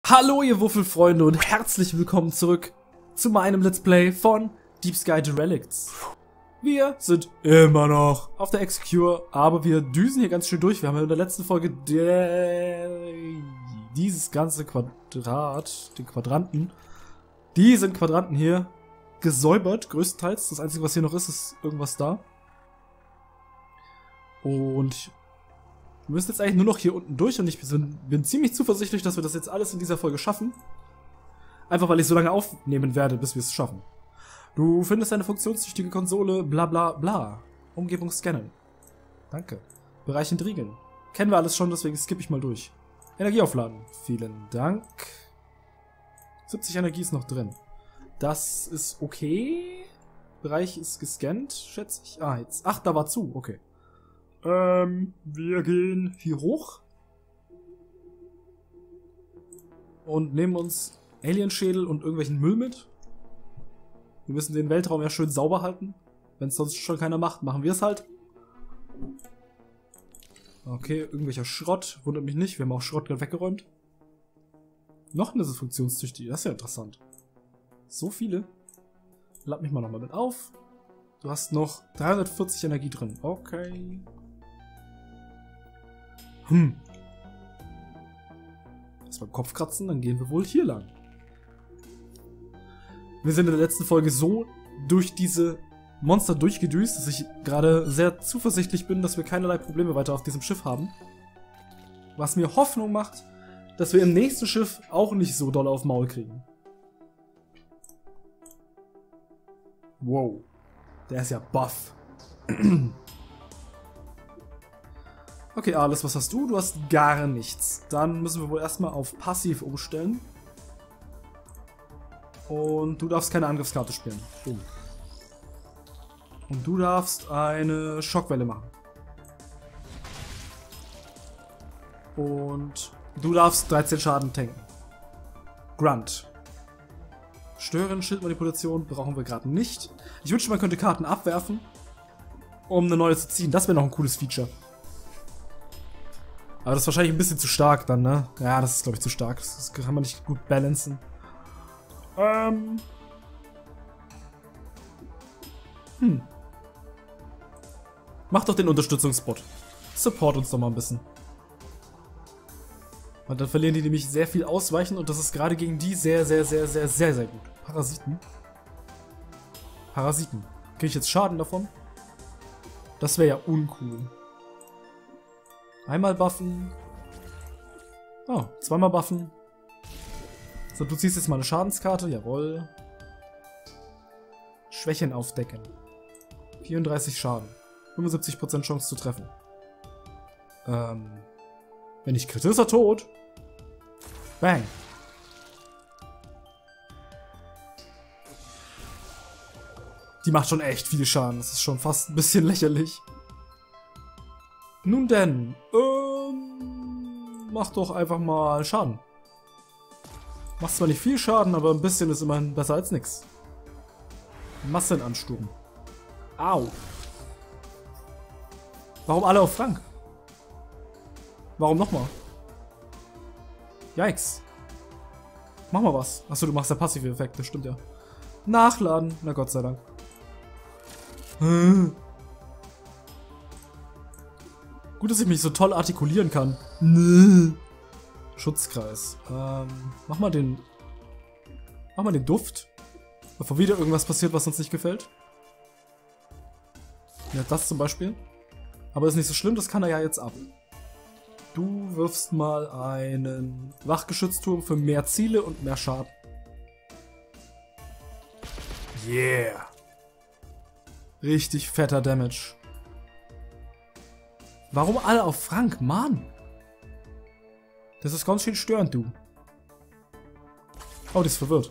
Hallo ihr Wuffelfreunde und herzlich willkommen zurück zu meinem Let's Play von Deep Sky Derelicts. Wir sind immer noch auf der Execure, aber wir düsen hier ganz schön durch. Wir haben ja in der letzten Folge dieses ganze diesen Quadranten hier gesäubert, größtenteils. Das Einzige, was hier noch ist irgendwas da. Und wir müssen jetzt eigentlich nur noch hier unten durch und ich bin ziemlich zuversichtlich, dass wir das jetzt alles in dieser Folge schaffen. Einfach weil ich so lange aufnehmen werde, bis wir es schaffen. Du findest eine funktionstüchtige Konsole, bla bla bla. Umgebung scannen. Danke. Bereich entriegeln. Kennen wir alles schon, deswegen skippe ich mal durch. Energie aufladen. Vielen Dank. 70 Energie ist noch drin. Das ist okay. Bereich ist gescannt, schätze ich. Ah, jetzt. Ach, da war zu. Okay. Wir gehen hier hoch. Und nehmen uns Alienschädel und irgendwelchen Müll mit. Wir müssen den Weltraum ja schön sauber halten. Wenn es sonst schon keiner macht, machen wir es halt. Okay, irgendwelcher Schrott. Wundert mich nicht, wir haben auch Schrott gerade weggeräumt. Noch eine funktionstüchtige, das ist ja interessant. So viele. Lad mich mal nochmal mit auf. Du hast noch 340 Energie drin. Okay. Erst beim Kopf kratzen, dann gehen wir wohl hier lang. Wir sind in der letzten Folge so durch diese Monster durchgedüst, dass ich gerade sehr zuversichtlich bin, dass wir keinerlei Probleme weiter auf diesem Schiff haben. Was mir Hoffnung macht, dass wir im nächsten Schiff auch nicht so doll auf Maul kriegen. Wow. Der ist ja buff. Okay, alles, was hast du? Du hast gar nichts. Dann müssen wir wohl erstmal auf Passiv umstellen. Und du darfst keine Angriffskarte spielen. Boom. Und du darfst eine Schockwelle machen. Und du darfst 13 Schaden tanken. Grunt. Stören, Schildmanipulation brauchen wir gerade nicht. Ich wünschte, man könnte Karten abwerfen, um eine neue zu ziehen. Das wäre noch ein cooles Feature. Aber das ist wahrscheinlich ein bisschen zu stark dann, ne? Ja, das ist, glaube ich, zu stark. Das kann man nicht gut balancen. Mach doch den Unterstützungsbot. Support uns doch mal ein bisschen. Und dann verlieren die nämlich sehr viel Ausweichen und das ist gerade gegen die sehr gut. Parasiten. Parasiten. Kriege ich jetzt Schaden davon? Das wäre ja uncool. Einmal buffen. Oh, zweimal buffen. So, du ziehst jetzt mal eine Schadenskarte. Jawohl. Schwächen aufdecken. 34 Schaden. 75% Chance zu treffen. Wenn ich kritte, ist er tot. Bang. Die macht schon echt viel Schaden. Das ist schon fast ein bisschen lächerlich. Nun denn. Mach doch einfach mal Schaden. Macht zwar nicht viel Schaden, aber ein bisschen ist immerhin besser als nix. Massenansturm. Au. Warum alle auf Frank? Warum nochmal? Yikes. Mach mal was. Achso, du machst ja passive Effekte, stimmt ja. Nachladen. Na Gott sei Dank. Gut, dass ich mich so toll artikulieren kann. Schutzkreis. Mach mal den Duft. Bevor wieder irgendwas passiert, was uns nicht gefällt. Ja, das zum Beispiel. Aber ist nicht so schlimm, das kann er ja jetzt ab. Du wirfst mal einen Wachgeschützturm für mehr Ziele und mehr Schaden. Yeah. Richtig fetter Damage. Warum alle auf Frank? Mann. Das ist ganz schön störend, du. Oh, die ist verwirrt.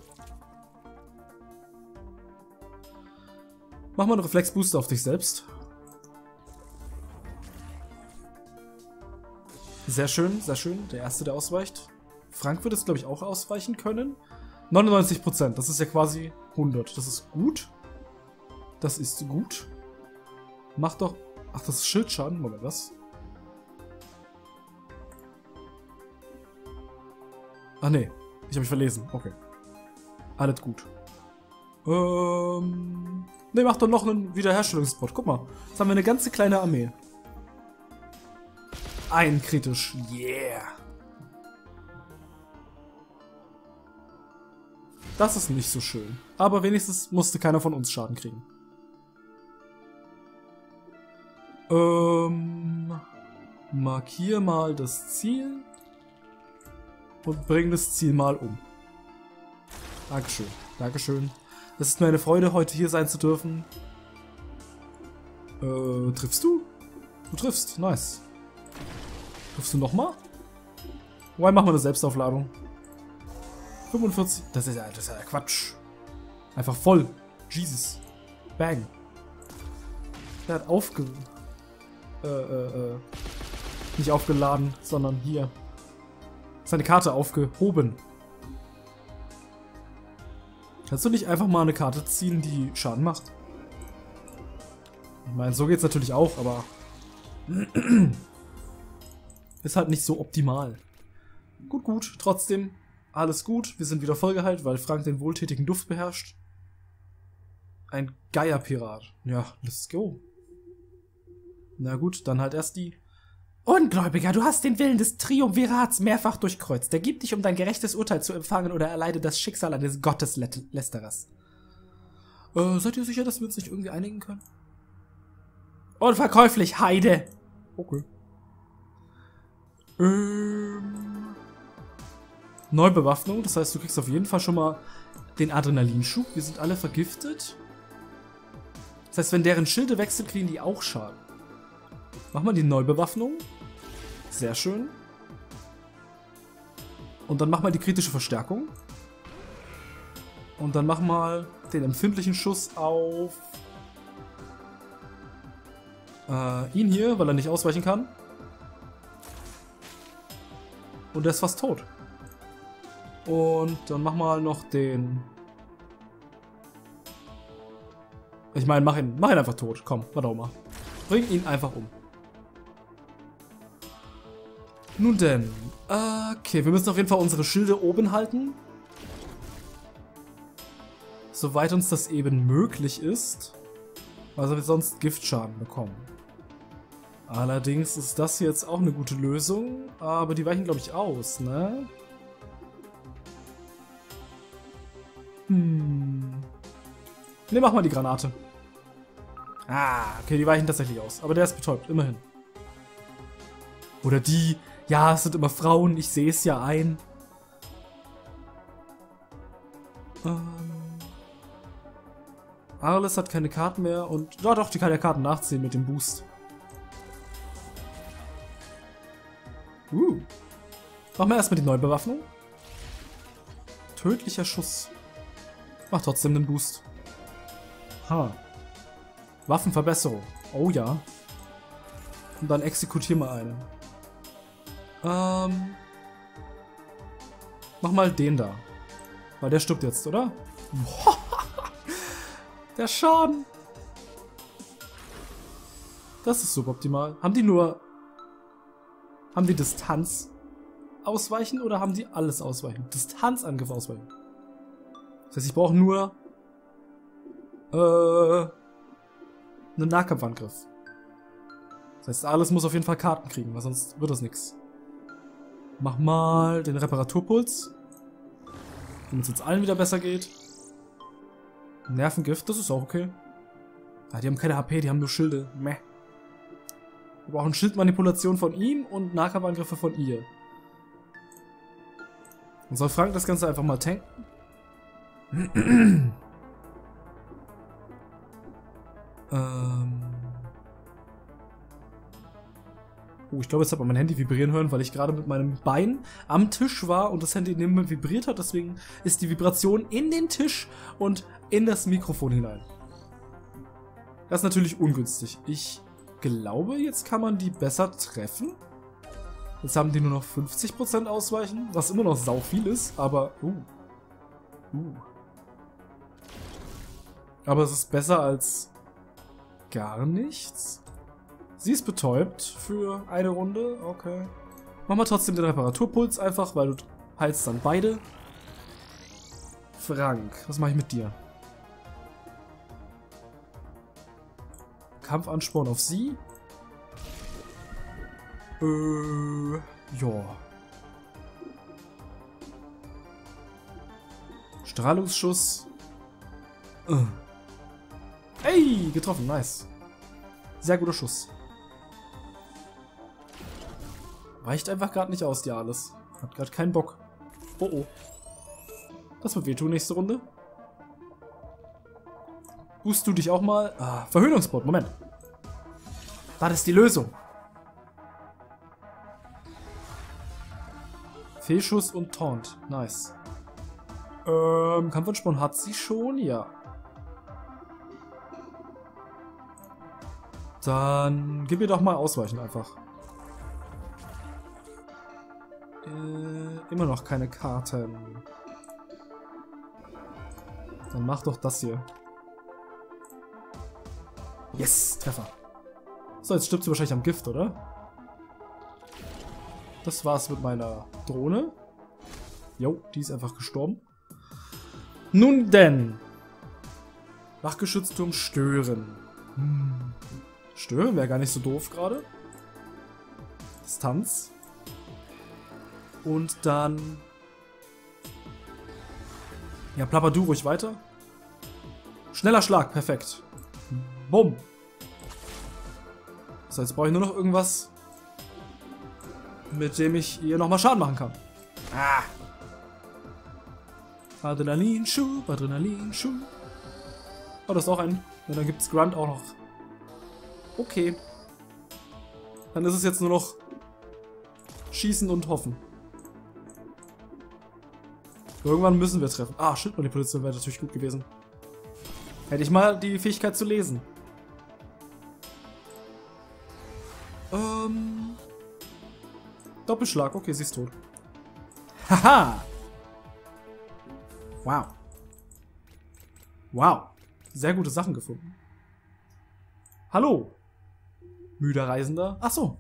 Mach mal einen Reflexbooster auf dich selbst. Sehr schön, sehr schön. Der erste, der ausweicht. Frank wird es, glaube ich, auch ausweichen können. 99%, das ist ja quasi 100. Das ist gut. Das ist gut. Mach doch... Ach, das ist Schildschaden. Moment, was? Ah, nee. Ich habe mich verlesen. Okay. Alles gut. Ne, mach doch noch einen Wiederherstellungsspot. Guck mal. Jetzt haben wir eine ganze kleine Armee. Ein kritisch. Yeah. Das ist nicht so schön. Aber wenigstens musste keiner von uns Schaden kriegen. Markier mal das Ziel. Und bring das Ziel mal um. Dankeschön. Dankeschön. Es ist mir eine Freude, heute hier sein zu dürfen. Triffst du? Du triffst. Nice. Triffst du nochmal? Wobei, machen wir eine Selbstaufladung. 45. Das ist ja Quatsch. Einfach voll. Jesus. Bang. Der hat nicht aufgeladen, sondern hier. Seine Karte aufgehoben. Kannst du nicht einfach mal eine Karte ziehen, die Schaden macht? Ich meine, so geht's natürlich auch, aber ist halt nicht so optimal. Gut, gut. Trotzdem, alles gut. Wir sind wieder vollgeheilt, weil Frank den wohltätigen Duft beherrscht. Ein Geierpirat. Ja, let's go. Na gut, dann halt erst die. Ungläubiger, du hast den Willen des Triumvirats mehrfach durchkreuzt. Ergib dich, um dein gerechtes Urteil zu empfangen, oder erleide das Schicksal eines Gotteslästerers. Seid ihr sicher, dass wir uns nicht irgendwie einigen können? Unverkäuflich, Heide! Okay. Neubewaffnung, das heißt, du kriegst auf jeden Fall schon mal den Adrenalinschub. Wir sind alle vergiftet. Das heißt, wenn deren Schilde wechseln, kriegen die auch Schaden. Mach mal die Neubewaffnung. Sehr schön. Und dann mach mal die kritische Verstärkung. Und dann mach mal den empfindlichen Schuss auf ihn hier, weil er nicht ausweichen kann. Und der ist fast tot. Und dann mach mal noch den... Ich meine, mach ihn einfach tot. Komm, warte mal. Bring ihn einfach um. Nun denn. Okay, wir müssen auf jeden Fall unsere Schilde oben halten. Soweit uns das eben möglich ist. Also wir sonst Giftschaden bekommen. Allerdings ist das jetzt auch eine gute Lösung. Aber die weichen, glaube ich, aus, ne? Ne, mach mal die Granate. Ah, okay, die weichen tatsächlich aus. Aber der ist betäubt, immerhin. Oder die... Ja, es sind immer Frauen, ich sehe es ja ein. Arles hat keine Karten mehr und... Ja doch, die kann ja Karten nachziehen mit dem Boost. Machen wir erstmal die Neubewaffnung. Tödlicher Schuss. Macht trotzdem den Boost. Ha. Waffenverbesserung. Oh ja. Und dann exekutier mal einen. Mach mal den da. Weil der stirbt jetzt, oder? Der Schaden. Das ist suboptimal. Haben die Distanz ausweichen oder haben die alles ausweichen? Distanzangriff ausweichen. Das heißt, ich brauche nur einen Nahkampfangriff. Das heißt, alles muss auf jeden Fall Karten kriegen, weil sonst wird das nichts. Mach mal den Reparaturpuls. Damit es uns allen wieder besser geht. Nervengift, das ist auch okay. Ah, die haben keine HP, die haben nur Schilde. Meh. Wir brauchen Schildmanipulation von ihm und Nahkampfangriffe von ihr. Und soll Frank das Ganze einfach mal tanken? Oh, ich glaube, jetzt hat man mein Handy vibrieren hören, weil ich gerade mit meinem Bein am Tisch war und das Handy neben mir vibriert hat. Deswegen ist die Vibration in den Tisch und in das Mikrofon hinein. Das ist natürlich ungünstig. Ich glaube, jetzt kann man die besser treffen. Jetzt haben die nur noch 50% Ausweichen, was immer noch sau viel ist, aber... Aber es ist besser als gar nichts. Sie ist betäubt für eine Runde, okay. Mach mal trotzdem den Reparaturpuls einfach, weil du heilst dann beide. Frank, was mache ich mit dir? Kampfansporn auf sie? Ja. Strahlungsschuss. Ey, getroffen, nice. Sehr guter Schuss. Reicht einfach gerade nicht aus, dir alles. Hat gerade keinen Bock. Oh oh. Das wird wehtun nächste Runde. Boost du dich auch mal? Ah, Verhöhnungsbot, Moment. War das die Lösung? Fehlschuss und Taunt. Nice. Kampfansporn hat sie schon? Ja. Dann gib ihr doch mal Ausweichen einfach. Immer noch keine Karten. Dann mach doch das hier. Yes, Treffer. So, jetzt stirbt sie wahrscheinlich am Gift, oder? Das war's mit meiner Drohne. Jo, die ist einfach gestorben. Nun denn. Wachgeschützturm stören. Stören wäre gar nicht so doof gerade. Distanz. Und dann... Ja, plapper du ruhig weiter. Schneller Schlag, perfekt. Bumm. So, jetzt brauche ich nur noch irgendwas, mit dem ich ihr nochmal Schaden machen kann. Ah. Adrenalinschub, Adrenalinschub. Oh, das ist auch ein. Ja, dann gibt es Grunt auch noch. Okay. Dann ist es jetzt nur noch schießen und hoffen. Irgendwann müssen wir treffen. Ah, Schildmanipulation wäre natürlich gut gewesen. Hätte ich mal die Fähigkeit zu lesen. Doppelschlag. Okay, sie ist tot. Haha! Wow. Wow. Sehr gute Sachen gefunden. Hallo. Müder Reisender. Ach so.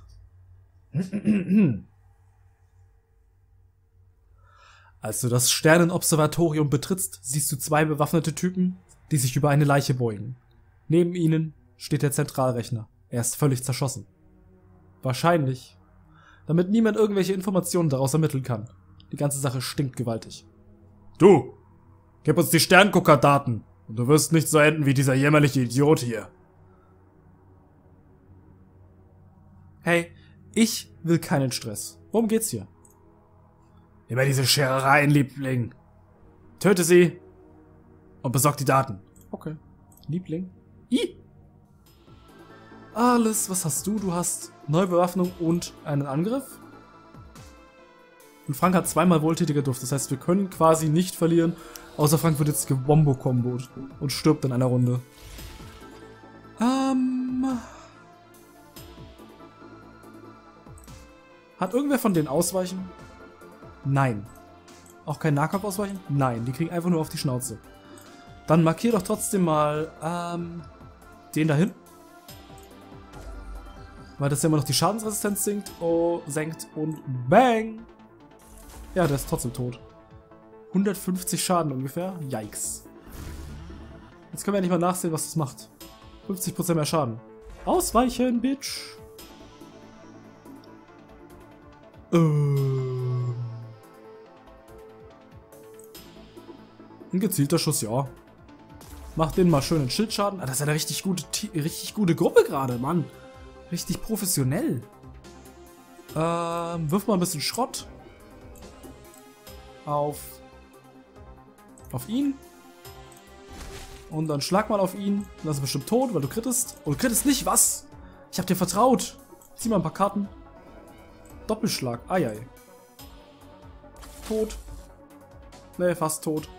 Als du das Sternenobservatorium betrittst, siehst du zwei bewaffnete Typen, die sich über eine Leiche beugen. Neben ihnen steht der Zentralrechner. Er ist völlig zerschossen. Wahrscheinlich, damit niemand irgendwelche Informationen daraus ermitteln kann. Die ganze Sache stinkt gewaltig. Du, gib uns die Sterngucker-Daten und du wirst nicht so enden wie dieser jämmerliche Idiot hier. Hey, ich will keinen Stress. Worum geht's hier? Immer diese Scherereien, Liebling. Töte sie und besorg die Daten. Okay. Liebling. Alles, was hast du? Du hast Neubewaffnung und einen Angriff. Und Frank hat zweimal wohltätiger Duft. Das heißt, wir können quasi nicht verlieren. Außer Frank wird jetzt gewombo-komboed und stirbt in einer Runde. Hat irgendwer von denen Ausweichen? Nein. Auch kein Nahkampf ausweichen? Nein, die kriegen einfach nur auf die Schnauze. Dann markier doch trotzdem mal den da hinten. Weil das ja immer noch die Schadensresistenz senkt und BANG! Ja, der ist trotzdem tot. 150 Schaden ungefähr. Yikes. Jetzt können wir endlich mal nachsehen, was das macht. 50% mehr Schaden. Ausweichen, Bitch! Ein gezielter Schuss, ja. Macht den mal schön einen Schildschaden. Ah, das ist eine richtig gute Gruppe gerade, Mann. Richtig professionell. Wirf mal ein bisschen Schrott. Auf ihn. Und dann schlag mal auf ihn. Dann ist er bestimmt tot, weil du krittest. Und du krittest nicht, was? Ich hab dir vertraut. Zieh mal ein paar Karten. Doppelschlag. Eieiei. Tot. Ne, fast tot.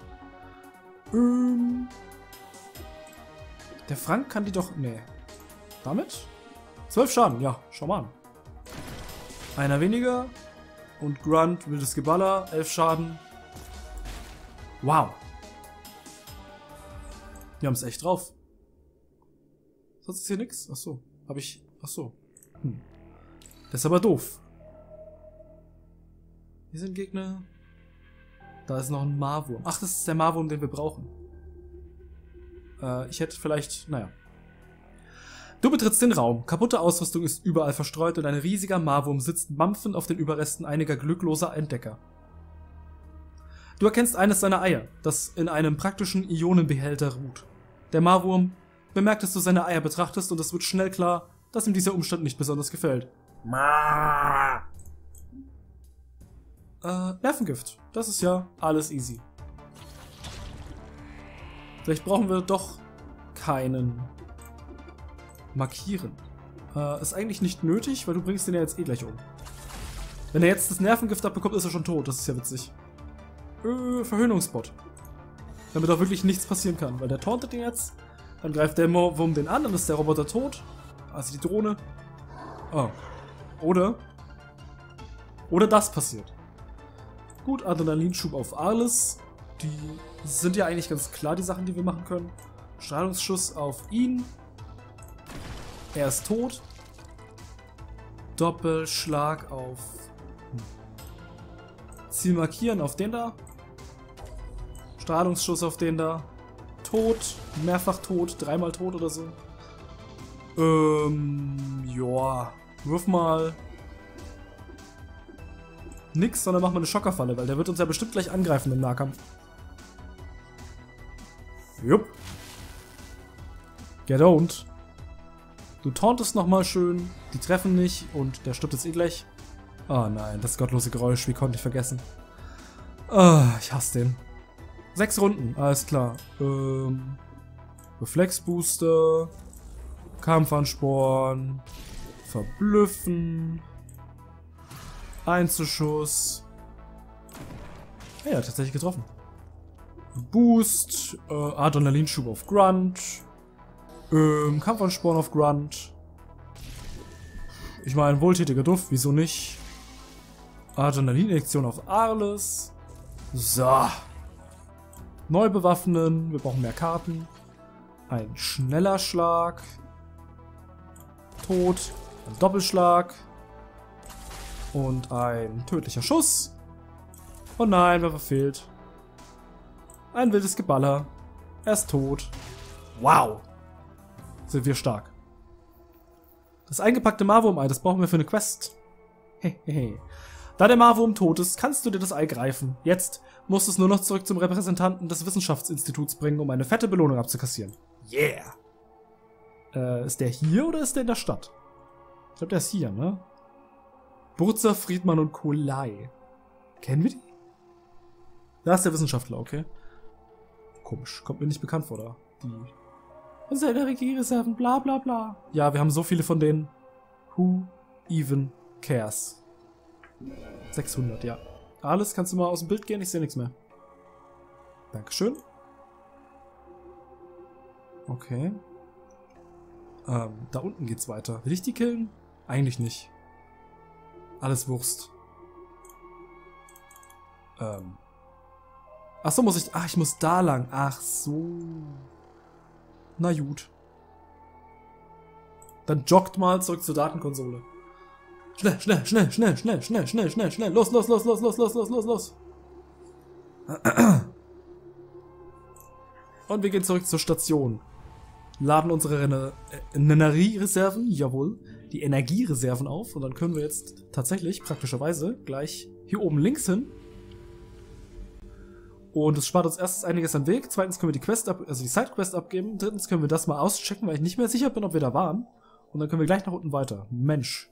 Der Frank kann die doch... Ne. Damit? 12 Schaden. Ja, schau mal an. Einer weniger. Und Grunt, wildes Geballer. 11 Schaden. Wow. Die haben es echt drauf. Sonst ist hier nix. Achso. Achso. Das ist aber doof. Hier sind Gegner. Da ist noch ein Marwurm. Ach, das ist der Marwurm, den wir brauchen. Ich hätte vielleicht... Naja. Du betrittst den Raum. Kaputte Ausrüstung ist überall verstreut und ein riesiger Marwurm sitzt mampfend auf den Überresten einiger glückloser Entdecker. Du erkennst eines seiner Eier, das in einem praktischen Ionenbehälter ruht. Der Marwurm bemerkt, dass du seine Eier betrachtest und es wird schnell klar, dass ihm dieser Umstand nicht besonders gefällt. Nervengift. Das ist ja alles easy. Vielleicht brauchen wir doch keinen Markieren. Ist eigentlich nicht nötig, weil du bringst den ja jetzt eh gleich um. Wenn er jetzt das Nervengift abbekommt, ist er schon tot. Das ist ja witzig. Verhöhnungsbot. Damit auch wirklich nichts passieren kann, weil der tauntet ihn jetzt. Dann greift der Wurm den an, dann ist der Roboter tot. Also die Drohne. Oh. Oder das passiert. Gut, Adrenalinschub auf Arles. Die sind ja eigentlich ganz klar, die Sachen, die wir machen können. Strahlungsschuss auf ihn. Er ist tot. Doppelschlag auf Ziel markieren auf den da. Strahlungsschuss auf den da. Tot. Mehrfach tot. Dreimal tot oder so. Joa. Wirf mal nix, sondern mach mal eine Schockerfalle, weil der wird uns ja bestimmt gleich angreifen im Nahkampf. Jupp. Get owned. Du tauntest nochmal schön. Die treffen nicht und der stirbt jetzt eh gleich. Oh nein, das gottlose Geräusch. Wie konnte ich vergessen? Ich hasse den. 6 Runden, alles klar. Reflexbooster. Kampfansporn. Verblüffen. Einzelschuss. Ja, tatsächlich getroffen. Boost. Adrenalinschub auf Grunt. Kampfansporn auf Grunt. Ich meine, wohltätiger Duft, wieso nicht? Adrenalinektion auf Arles. So. Neu bewaffnen. Wir brauchen mehr Karten. Ein schneller Schlag. Tot. Ein Doppelschlag. Und ein tödlicher Schuss. Oh nein, wer verfehlt? Ein wildes Geballer. Er ist tot. Wow. Sind wir stark. Das eingepackte Marwurm-Ei, das brauchen wir für eine Quest. Hehehe. Da der Marwurm tot ist, kannst du dir das Ei greifen. Jetzt musst du es nur noch zurück zum Repräsentanten des Wissenschaftsinstituts bringen, um eine fette Belohnung abzukassieren. Yeah. Ist der hier oder ist der in der Stadt? Ich glaube, der ist hier, ne? Burzer, Friedmann und Kolai. Kennen wir die? Da ist der Wissenschaftler, okay. Komisch, kommt mir nicht bekannt vor, da. Die... Unsere Energiereserven, bla bla bla. Ja, wir haben so viele von denen. Who even cares? 600, ja. Alles, kannst du mal aus dem Bild gehen? Ich sehe nichts mehr. Dankeschön. Okay. Da unten geht's weiter. Will ich die killen? Eigentlich nicht. Alles Wurst. Ach so, muss ich... Ach, ich muss da lang. Ach so. Na gut. Dann joggt mal zurück zur Datenkonsole. Schnell, schnell, schnell, schnell, schnell, schnell, schnell, schnell, schnell. Los, los, los, los, los, los, los, los, los. Und wir gehen zurück zur Station. Laden unsere Energiereserven, jawohl, die Energiereserven auf. Und dann können wir jetzt tatsächlich, praktischerweise, gleich hier oben links hin. Und es spart uns erstens einiges an Weg. Zweitens können wir die Sidequest abgeben. Drittens können wir das mal auschecken, weil ich nicht mehr sicher bin, ob wir da waren. Und dann können wir gleich nach unten weiter. Mensch.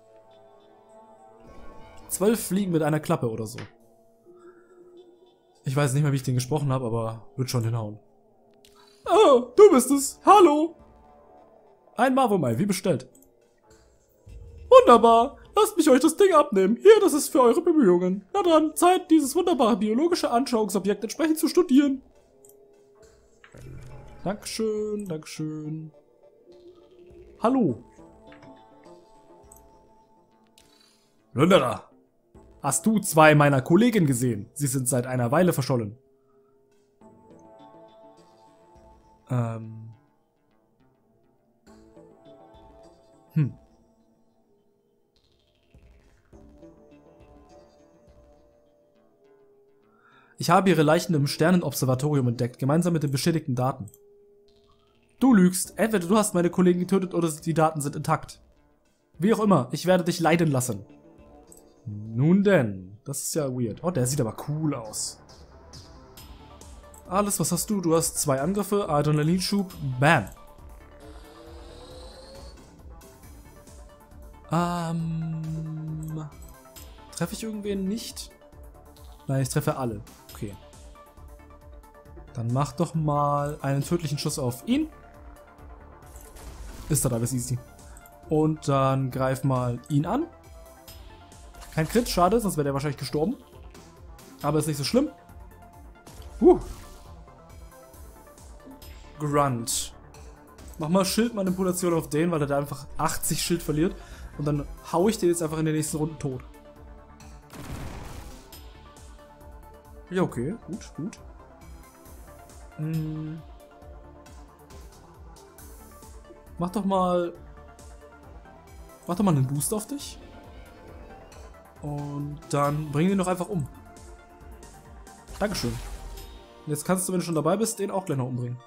12 Fliegen mit einer Klappe oder so. Ich weiß nicht mehr, wie ich den gesprochen habe, aber wird schon hinhauen. Oh, du bist es. Hallo. Ein Marwurm-Ei, wie bestellt. Wunderbar. Lasst mich euch das Ding abnehmen. Hier, das ist für eure Bemühungen. Na dann, Zeit, dieses wunderbare biologische Anschauungsobjekt entsprechend zu studieren. Dankeschön, Dankeschön. Hallo. Plünderer. Hast du 2 meiner Kollegen gesehen? Sie sind seit einer Weile verschollen. Ich habe ihre Leichen im Sternenobservatorium entdeckt, gemeinsam mit den beschädigten Daten. Du lügst. Entweder du hast meine Kollegen getötet oder die Daten sind intakt. Wie auch immer, ich werde dich leiden lassen. Nun denn, das ist ja weird. Oh, der sieht aber cool aus. Alles, was hast du? Du hast 2 Angriffe, Adrenalinschub, bam. Treffe ich irgendwen nicht? Nein, ich treffe alle. Okay. Dann mach doch mal einen tödlichen Schuss auf ihn. Ist das alles easy. Und dann greif mal ihn an. Kein Crit, schade, sonst wäre der wahrscheinlich gestorben. Aber ist nicht so schlimm. Grunt. Mach mal Schildmanipulation auf den, weil er da einfach 80 Schild verliert. Und dann hau ich den jetzt einfach in den nächsten Runden tot. Ja, okay. Gut, gut. Mach doch mal einen Boost auf dich. Und dann bring ihn doch einfach um. Dankeschön. Und jetzt kannst du, wenn du schon dabei bist, den auch gleich noch umbringen.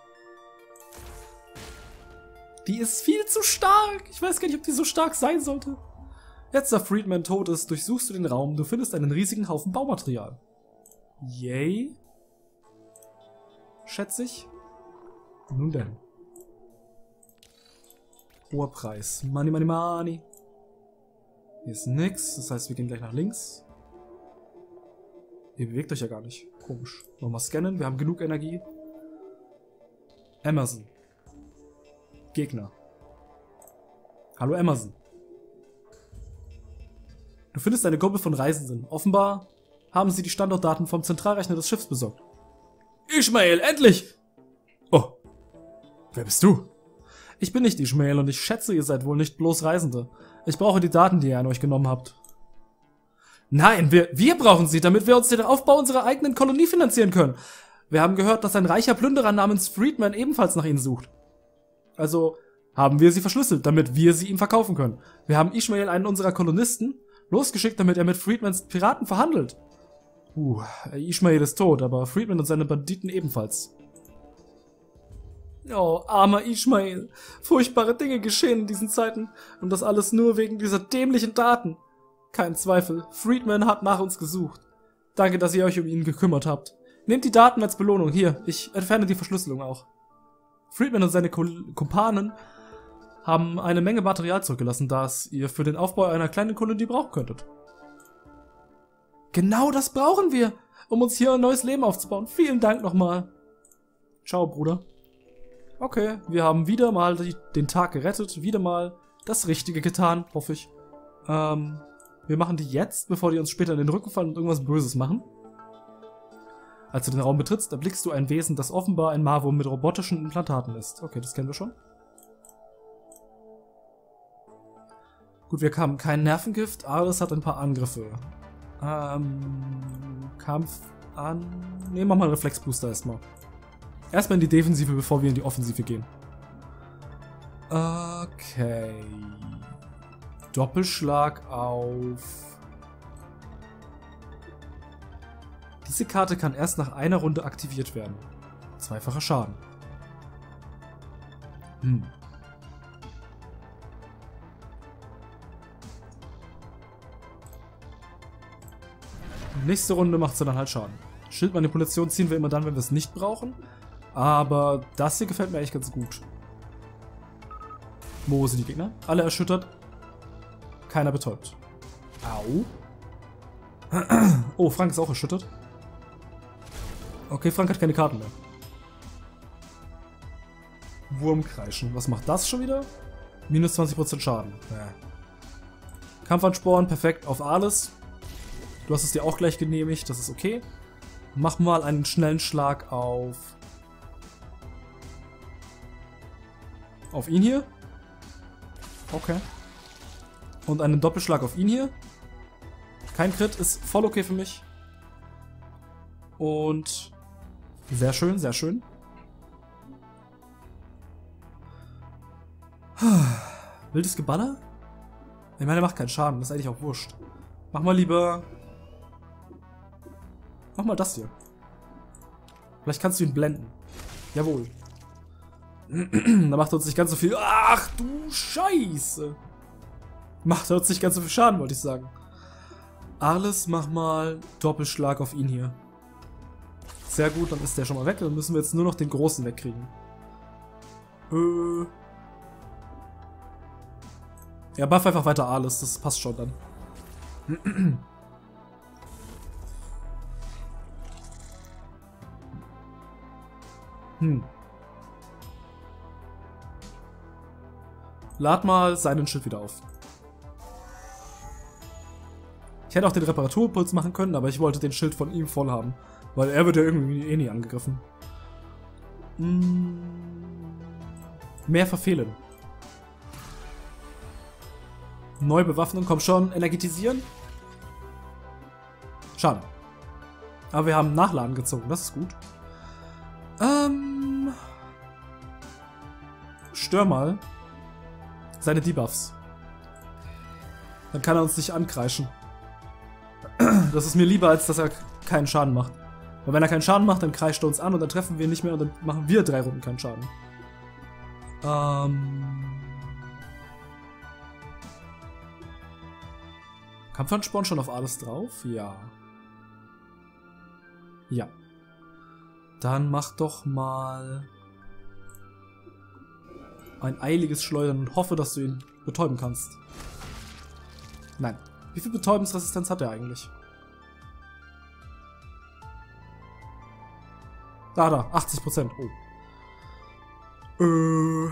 Die ist viel zu stark. Ich weiß gar nicht, ob die so stark sein sollte. Jetzt, da Friedman tot ist, durchsuchst du den Raum. Du findest einen riesigen Haufen Baumaterial. Yay. Schätze ich. Nun denn. Hoher Preis. Money, money, money. Hier ist nix. Das heißt, wir gehen gleich nach links. Ihr bewegt euch ja gar nicht. Komisch. Nochmal scannen. Wir haben genug Energie. Emerson. Gegner. Hallo Emerson. Du findest eine Gruppe von Reisenden. Offenbar haben sie die Standortdaten vom Zentralrechner des Schiffs besorgt. Ishmael, endlich! Oh. Wer bist du? Ich bin nicht Ishmael und ich schätze, ihr seid wohl nicht bloß Reisende. Ich brauche die Daten, die ihr an euch genommen habt. Nein, wir brauchen sie, damit wir uns den Aufbau unserer eigenen Kolonie finanzieren können. Wir haben gehört, dass ein reicher Plünderer namens Friedman ebenfalls nach ihnen sucht. Also haben wir sie verschlüsselt, damit wir sie ihm verkaufen können. Wir haben Ishmael, einen unserer Kolonisten, losgeschickt, damit er mit Friedmans Piraten verhandelt. Ishmael ist tot, aber Friedman und seine Banditen ebenfalls. Oh, armer Ishmael. Furchtbare Dinge geschehen in diesen Zeiten. Und das alles nur wegen dieser dämlichen Daten. Kein Zweifel, Friedman hat nach uns gesucht. Danke, dass ihr euch um ihn gekümmert habt. Nehmt die Daten als Belohnung. Hier, ich entferne die Verschlüsselung auch. Friedman und seine Kumpanen haben eine Menge Material zurückgelassen, das ihr für den Aufbau einer kleinen Kolonie brauchen könntet. Genau das brauchen wir, um uns hier ein neues Leben aufzubauen. Vielen Dank nochmal. Ciao, Bruder. Okay, wir haben wieder mal den Tag gerettet, wieder mal das Richtige getan, hoffe ich. Wir machen die jetzt, bevor die uns später in den Rücken fallen und irgendwas Böses machen. Als du den Raum betrittst, erblickst du ein Wesen, das offenbar ein Marwurm mit robotischen Implantaten ist. Okay, das kennen wir schon. Gut, wir haben kein Nervengift, aber es hat ein paar Angriffe. Kampf an... Ne, mach mal einen Reflexbooster erstmal. Erstmal in die Defensive, bevor wir in die Offensive gehen. Okay. Doppelschlag auf... Diese Karte kann erst nach einer Runde aktiviert werden. Zweifacher Schaden. Nächste Runde macht sie dann halt Schaden. Schildmanipulation ziehen wir immer dann, wenn wir es nicht brauchen. Aber das hier gefällt mir eigentlich ganz gut. Wo sind die Gegner? Alle erschüttert. Keiner betäubt. Au. Oh, Frank ist auch erschüttert. Okay, Frank hat keine Karten mehr. Wurmkreischen. Was macht das schon wieder? Minus 20% Schaden. Ja. Kampfansporn, perfekt auf alles. Du hast es dir auch gleich genehmigt, das ist okay. Mach mal einen schnellen Schlag auf ihn hier. Okay. Und einen Doppelschlag auf ihn hier. Kein Crit, ist voll okay für mich. Und sehr schön, sehr schön. Wildes Geballer? Ich meine, der macht keinen Schaden, das ist eigentlich auch wurscht. Mach mal lieber... Mach mal das hier. Vielleicht kannst du ihn blenden. Jawohl. Da macht er uns nicht ganz so viel... Ach du Scheiße. Macht er uns nicht ganz so viel Schaden, wollte ich sagen. Arles, mach mal Doppelschlag auf ihn hier. Sehr gut, dann ist der schon mal weg. Dann müssen wir jetzt nur noch den Großen wegkriegen. Ja, buff einfach weiter Arles. Das passt schon dann. Lad mal seinen Schild wieder auf. Ich hätte auch den Reparaturpuls machen können, aber ich wollte den Schild von ihm voll haben. Weil er wird ja irgendwie eh nie angegriffen. Mehr verfehlen. Neu bewaffnen, komm schon. Energetisieren. Schade. Aber wir haben Nachladen gezogen, das ist gut. Stör mal seine Debuffs. Dann kann er uns nicht ankreischen. Das ist mir lieber, als dass er keinen Schaden macht. Weil wenn er keinen Schaden macht, dann kreischt er uns an und dann treffen wir ihn nicht mehr und dann machen wir 3 Runden keinen Schaden. Kampfansporn schon auf alles drauf? Ja. Ja. Dann mach doch mal ein eiliges Schleudern und hoffe, dass du ihn betäuben kannst. Nein. Wie viel Betäubensresistenz hat er eigentlich? Da, 80%. Oh.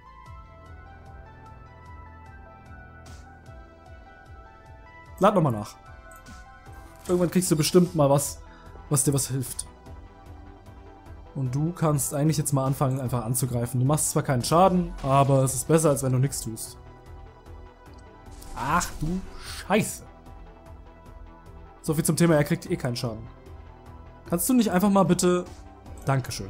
Lad nochmal nach. Irgendwann kriegst du bestimmt mal was dir was hilft. Und du kannst eigentlich jetzt mal anfangen, einfach anzugreifen. Du machst zwar keinen Schaden, aber es ist besser, als wenn du nichts tust. Ach du Scheiße. So viel zum Thema, er kriegt eh keinen Schaden. Kannst du nicht einfach mal bitte... Dankeschön.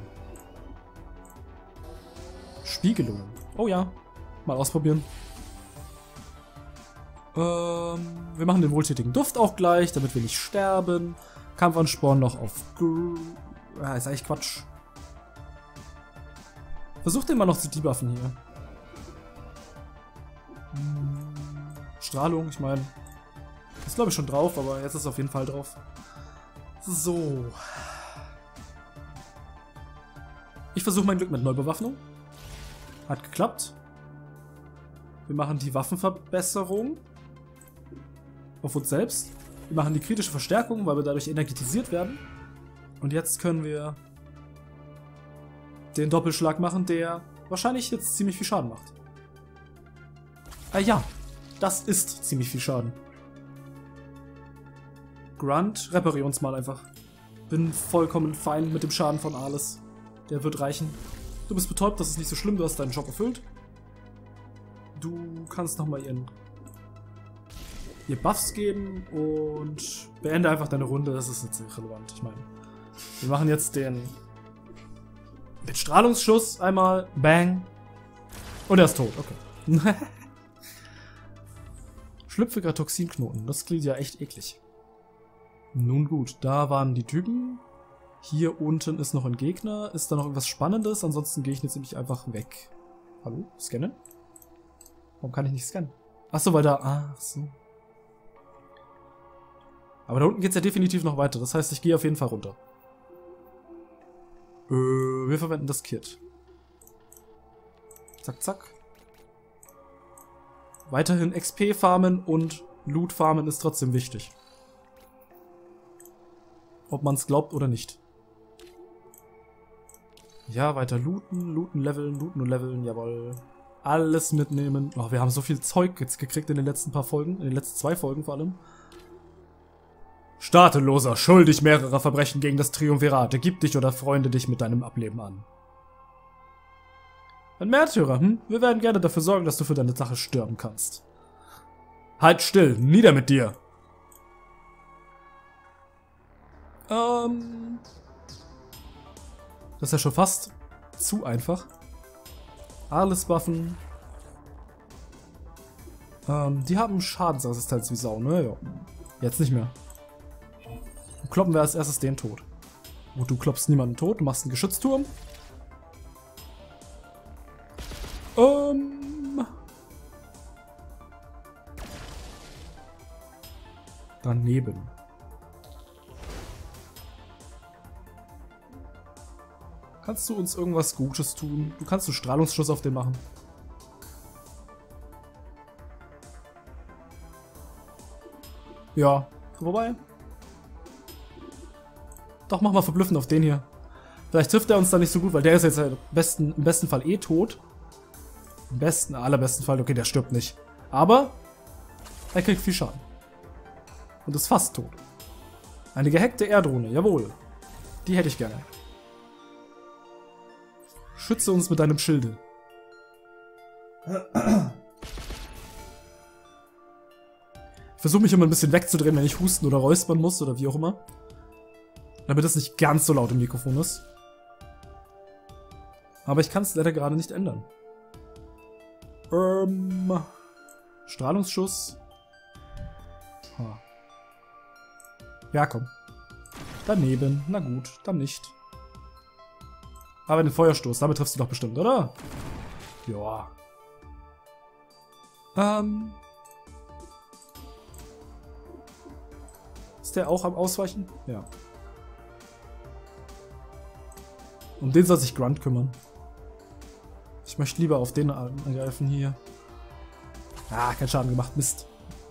Spiegelungen. Oh ja. Mal ausprobieren. Wir machen den wohltätigen Duft auch gleich, damit wir nicht sterben. Kampfansporn noch auf... Ja, ist eigentlich Quatsch. Versuch den mal noch zu debuffen hier. Strahlung, ich meine... Ist glaube ich schon drauf, aber jetzt ist es auf jeden Fall drauf. So. Ich versuche mein Glück mit Neubewaffnung. Hat geklappt. Wir machen die Waffenverbesserung. Auf uns selbst. Wir machen die kritische Verstärkung, weil wir dadurch energetisiert werden. Und jetzt können wir den Doppelschlag machen, der wahrscheinlich jetzt ziemlich viel Schaden macht. Ja, das ist ziemlich viel Schaden. Grunt, reparier uns mal einfach. Bin vollkommen fein mit dem Schaden von Arles. Der wird reichen. Du bist betäubt, das ist nicht so schlimm, du hast deinen Job erfüllt. Du kannst nochmal ihr Buffs geben und beende einfach deine Runde, das ist jetzt irrelevant. Ich meine, wir machen jetzt den mit Strahlungsschuss einmal, bang, und er ist tot, okay. Schlüpfiger Toxinknoten, das klingt ja echt eklig. Nun gut, da waren die Typen. Hier unten ist noch ein Gegner. Ist da noch irgendwas Spannendes? Ansonsten gehe ich jetzt nämlich einfach weg. Hallo? Scannen? Warum kann ich nicht scannen? Achso, weil da... Ach so. Aber da unten geht es ja definitiv noch weiter. Das heißt, ich gehe auf jeden Fall runter. Wir verwenden das Kit. Zack, zack. Weiterhin XP farmen und Loot farmen ist trotzdem wichtig. Ob man es glaubt oder nicht. Ja, weiter looten, looten und leveln, jawohl. Alles mitnehmen. Oh, wir haben so viel Zeug jetzt gekriegt in den letzten paar Folgen, in den letzten 2 Folgen vor allem. Staatenloser, schuldig mehrerer Verbrechen gegen das Triumvirat. Gib dich oder freunde dich mit deinem Ableben an. Ein Märtyrer, hm? Wir werden gerne dafür sorgen, dass du für deine Sache sterben kannst. Halt still, nieder mit dir! Das ist ja schon fast zu einfach. Alles Waffen. Die haben Schadensresistenz wie Sau, ne? Ja. Jetzt nicht mehr. Dann kloppen wir als erstes den tot. Und du klopfst niemanden tot, du machst einen Geschützturm. Daneben. Kannst du uns irgendwas Gutes tun? Du kannst einen Strahlungsschuss auf den machen. Ja, wobei. Doch, mach mal verblüffend auf den hier. Vielleicht trifft er uns da nicht so gut, weil der ist jetzt im besten Fall eh tot. Im allerbesten Fall, okay, der stirbt nicht. Aber er kriegt viel Schaden. Und ist fast tot. Eine gehackte Erdrune, jawohl. Die hätte ich gerne. Schütze uns mit deinem Schilde. Ich versuche mich immer ein bisschen wegzudrehen, wenn ich husten oder räuspern muss oder wie auch immer. Damit es nicht ganz so laut im Mikrofon ist. Aber ich kann es leider gerade nicht ändern. Strahlungsschuss. Ja, komm. Daneben. Na gut, dann nicht. Aber den Feuerstoß, damit triffst du doch bestimmt, oder? Ja. Ist der auch am Ausweichen? Ja. Um den soll sich Grunt kümmern. Ich möchte lieber auf den angreifen hier. Ah, kein Schaden gemacht, Mist.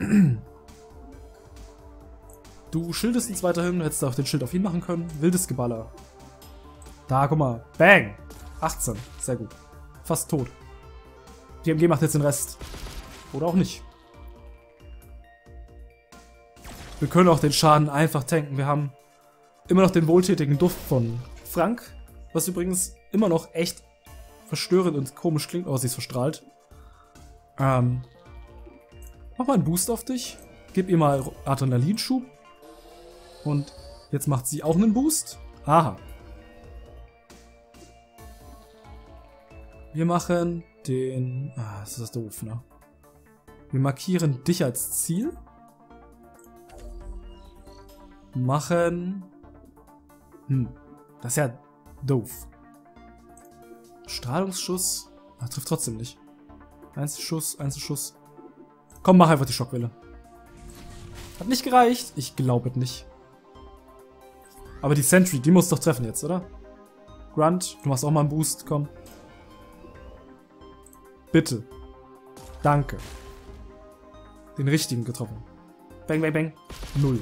Du schildest uns weiterhin, du hättest auch den Schild auf ihn machen können. Wildes Geballer. Da, guck mal. Bang! 18. Sehr gut. Fast tot. DMG macht jetzt den Rest. Oder auch nicht. Wir können auch den Schaden einfach tanken. Wir haben immer noch den wohltätigen Duft von Frank. Was übrigens immer noch echt verstörend und komisch klingt. Oh, sie ist verstrahlt. Mach mal einen Boost auf dich. Gib ihr mal Adrenalinschub. Und jetzt macht sie auch einen Boost. Aha. Wir machen den... Ah, das ist doof, ne? Wir markieren dich als Ziel. Machen... das ist ja doof. Strahlungsschuss. Ah, trifft trotzdem nicht. Einzelschuss, Einzelschuss. Komm, mach einfach die Schockwelle. Hat nicht gereicht. Ich glaube es nicht. Aber die Sentry, die muss doch treffen jetzt, oder? Grunt, du machst auch mal einen Boost, komm. Bitte. Danke. Den richtigen getroffen. Bang, bang, bang. 0.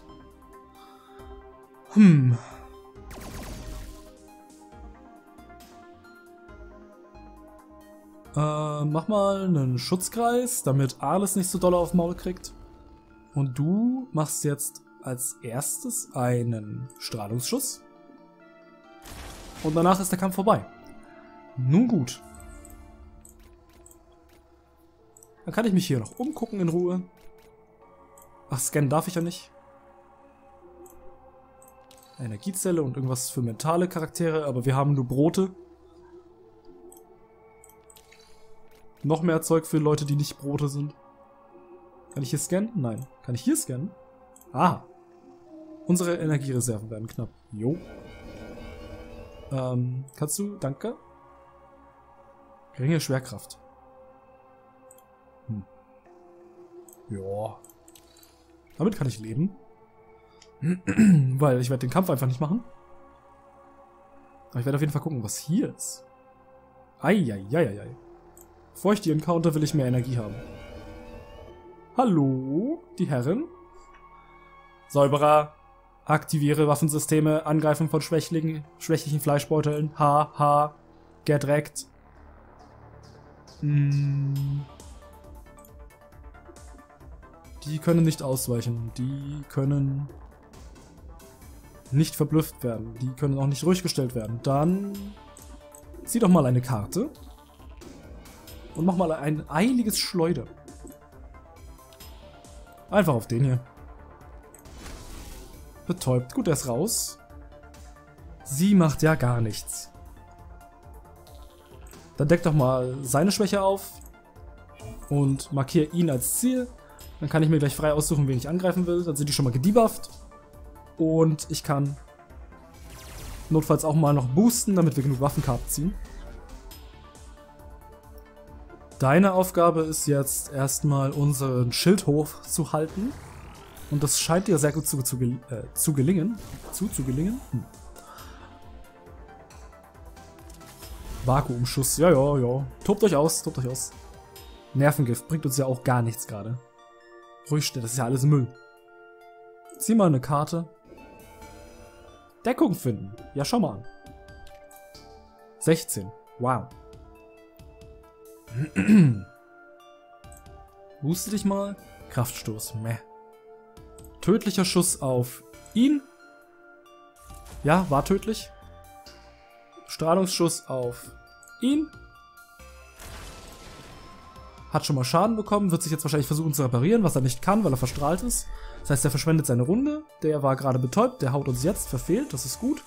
Mach mal einen Schutzkreis, damit Arles nicht so doll auf Maul kriegt. Und du machst jetzt als erstes einen Strahlungsschuss. Und danach ist der Kampf vorbei. Nun gut. Dann kann ich mich hier noch umgucken in Ruhe. Ach, scannen darf ich ja nicht. Energiezelle und irgendwas für mentale Charaktere, aber wir haben nur Brote. Noch mehr Zeug für Leute, die nicht Brote sind. Kann ich hier scannen? Nein. Kann ich hier scannen? Aha. Unsere Energiereserven werden knapp. Jo. Kannst du? Danke. Geringe Schwerkraft. Ja. Damit kann ich leben. Weil ich werde den Kampf einfach nicht machen. Aber ich werde auf jeden Fall gucken, was hier ist. Eieieiei. Bevor ich die encounter, will ich mehr Energie haben. Hallo, die Herren. Säuberer. Aktiviere Waffensysteme. Angreifen von schwächlichen Fleischbeuteln. Ha. Get wrecked. Die können nicht ausweichen. Die können nicht verblüfft werden. Die können auch nicht ruhig gestellt werden. Dann zieh doch mal eine Karte. Und mach mal ein eiliges Schleudern. Einfach auf den hier. Betäubt. Gut, er ist raus. Sie macht ja gar nichts. Dann deck doch mal seine Schwäche auf. Und markiere ihn als Ziel. Dann kann ich mir gleich frei aussuchen, wen ich angreifen will. Dann sind die schon mal gedebufft. Und ich kann Notfalls auch mal noch boosten, damit wir genug Waffenkarten ziehen. Deine Aufgabe ist jetzt erstmal unseren Schildhof zu halten. Und das scheint dir sehr gut zu gelingen. Vakuumschuss, ja. Tobt euch aus, tobt euch aus. Nervengift bringt uns ja auch gar nichts gerade. Ruhig stehen, das ist ja alles Müll. Zieh mal eine Karte. Deckung finden. Ja, schau mal an. 16. Wow. Huste dich mal. Kraftstoß. Meh. Tödlicher Schuss auf ihn. Ja, war tödlich. Strahlungsschuss auf ihn. Hat schon mal Schaden bekommen, wird sich jetzt wahrscheinlich versuchen zu reparieren, was er nicht kann, weil er verstrahlt ist. Das heißt, er verschwendet seine Runde. Der war gerade betäubt, der haut uns jetzt, verfehlt, das ist gut.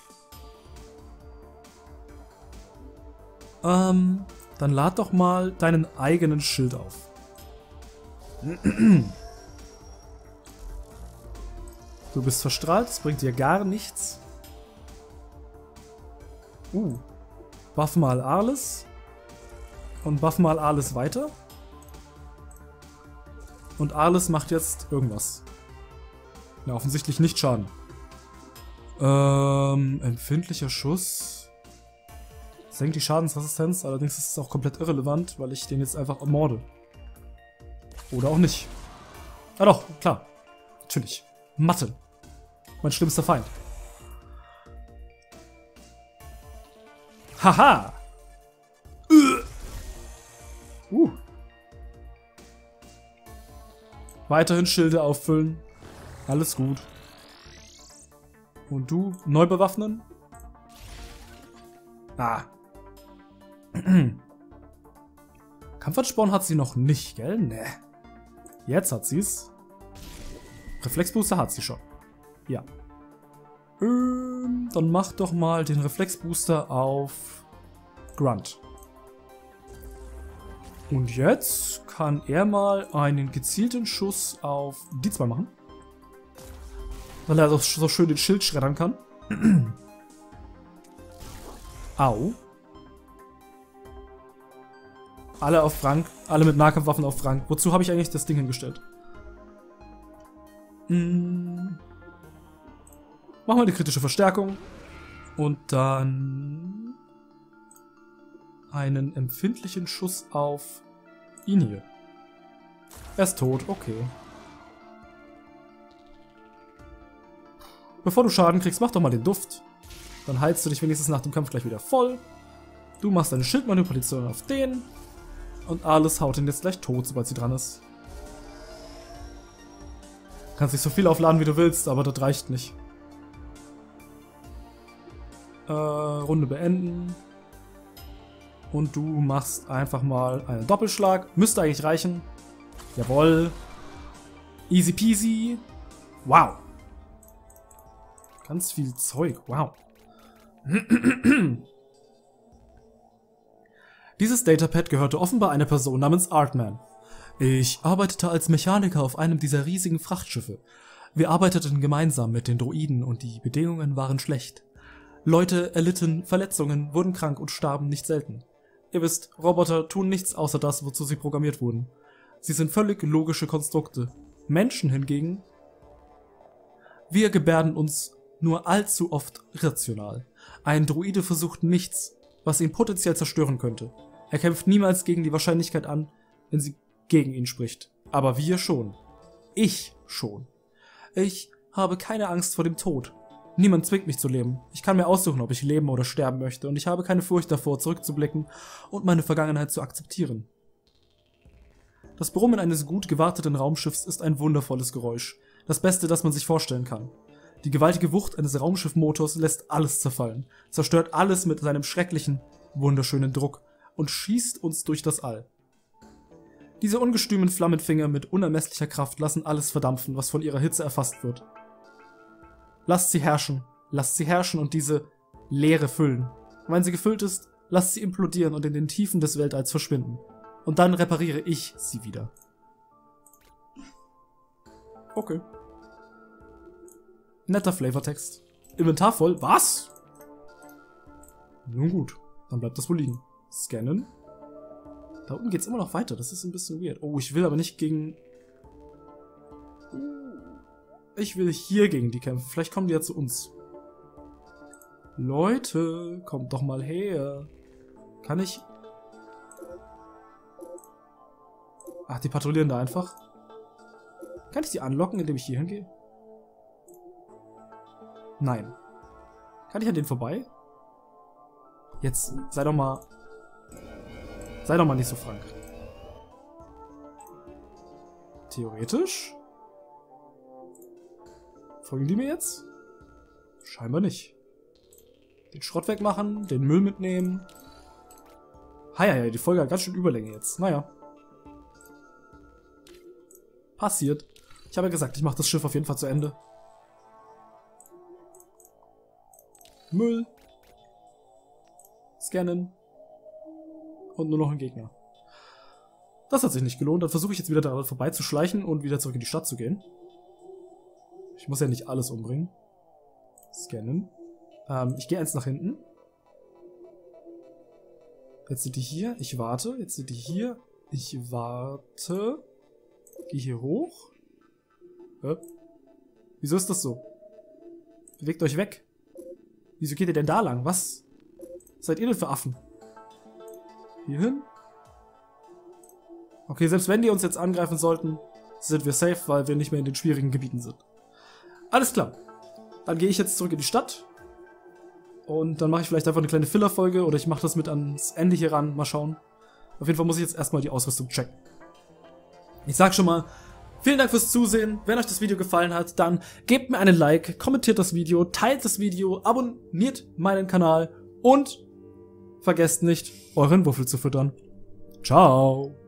Dann lad doch mal deinen eigenen Schild auf. Du bist verstrahlt, das bringt dir gar nichts. Buff mal alles. Und buff mal alles weiter. Und alles macht jetzt irgendwas. Ja, offensichtlich nicht Schaden. Empfindlicher Schuss. Senkt die Schadensresistenz, allerdings ist es auch komplett irrelevant, weil ich den jetzt einfach ermorde. Oder auch nicht. Ah doch, klar. Natürlich. Mathe. Mein schlimmster Feind. Haha! Weiterhin Schilde auffüllen. Alles gut. Und du? Neu bewaffnen? Ah. Kampfansporn hat sie noch nicht, gell? Ne. Jetzt hat sie's. Reflexbooster hat sie schon. Ja. Dann mach doch mal den Reflexbooster auf Grunt. Und jetzt kann er mal einen gezielten Schuss auf die zwei machen. Weil er so schön den Schild schreddern kann. Au. Alle auf Frank. Alle mit Nahkampfwaffen auf Frank. Wozu habe ich eigentlich das Ding hingestellt? Machen wir eine kritische Verstärkung. Und dann einen empfindlichen Schuss auf ihn hier. Er ist tot, okay. Bevor du Schaden kriegst, mach doch mal den Duft. Dann heilst du dich wenigstens nach dem Kampf gleich wieder voll. Du machst deine Schildmanipulation auf den. Und alles haut ihn jetzt gleich tot, sobald sie dran ist. Kannst dich so viel aufladen, wie du willst, aber das reicht nicht. Runde beenden. Und du machst einfach mal einen Doppelschlag. Müsste eigentlich reichen. Jawohl. Easy peasy. Wow. Ganz viel Zeug. Wow. Dieses Datapad gehörte offenbar einer Person namens Artman. Ich arbeitete als Mechaniker auf einem dieser riesigen Frachtschiffe. Wir arbeiteten gemeinsam mit den Droiden und die Bedingungen waren schlecht. Leute erlitten Verletzungen, wurden krank und starben nicht selten. Ihr wisst, Roboter tun nichts außer das, wozu sie programmiert wurden. Sie sind völlig logische Konstrukte. Menschen hingegen, wir gebärden uns nur allzu oft irrational. Ein Droide versucht nichts, was ihn potenziell zerstören könnte. Er kämpft niemals gegen die Wahrscheinlichkeit an, wenn sie gegen ihn spricht. Aber wir schon. Ich schon. Ich habe keine Angst vor dem Tod. Niemand zwingt mich zu leben. Ich kann mir aussuchen, ob ich leben oder sterben möchte, und ich habe keine Furcht davor, zurückzublicken und meine Vergangenheit zu akzeptieren. Das Brummen eines gut gewarteten Raumschiffs ist ein wundervolles Geräusch. Das Beste, das man sich vorstellen kann. Die gewaltige Wucht eines Raumschiffmotors lässt alles zerfallen, zerstört alles mit seinem schrecklichen, wunderschönen Druck und schießt uns durch das All. Diese ungestümen Flammenfinger mit unermesslicher Kraft lassen alles verdampfen, was von ihrer Hitze erfasst wird. Lasst sie herrschen und diese Leere füllen. Und wenn sie gefüllt ist, lasst sie implodieren und in den Tiefen des Weltalls verschwinden. Und dann repariere ich sie wieder. Okay. Netter Flavortext. Inventar voll? Was? Nun gut, dann bleibt das wohl liegen. Scannen. Da unten geht's immer noch weiter, das ist ein bisschen weird. Oh, ich will aber nicht gegen... Ich will hier gegen die kämpfen. Vielleicht kommen die ja zu uns. Leute, kommt doch mal her. Kann ich... Ach, die patrouillieren da einfach. Kann ich die anlocken, indem ich hier hingehe? Nein. Kann ich an denen vorbei? Jetzt, sei doch mal nicht so frank. Theoretisch? Folgen die mir jetzt? Scheinbar nicht. Den Schrott wegmachen, den Müll mitnehmen. Heieiei, die Folge hat ganz schön Überlänge jetzt. Naja. Passiert. Ich habe ja gesagt, ich mache das Schiff auf jeden Fall zu Ende. Müll. Scannen. Und nur noch ein Gegner. Das hat sich nicht gelohnt. Dann versuche ich jetzt wieder daran vorbeizuschleichen und wieder zurück in die Stadt zu gehen. Ich muss ja nicht alles umbringen. Scannen. Ich gehe eins nach hinten. Jetzt sind die hier. Ich warte. Jetzt sind die hier. Ich warte. Geh hier hoch. Wieso ist das so? Bewegt euch weg. Wieso geht ihr denn da lang? Was seid ihr denn für Affen? Hier hin. Okay, selbst wenn die uns jetzt angreifen sollten, sind wir safe, weil wir nicht mehr in den schwierigen Gebieten sind. Alles klar. Dann gehe ich jetzt zurück in die Stadt. Und dann mache ich vielleicht einfach eine kleine Filler-Folge oder ich mache das mit ans Ende hier ran. Mal schauen. Auf jeden Fall muss ich jetzt erstmal die Ausrüstung checken. Ich sag schon mal, vielen Dank fürs Zusehen. Wenn euch das Video gefallen hat, dann gebt mir einen Like, kommentiert das Video, teilt das Video, abonniert meinen Kanal und vergesst nicht, euren Wuffel zu füttern. Ciao.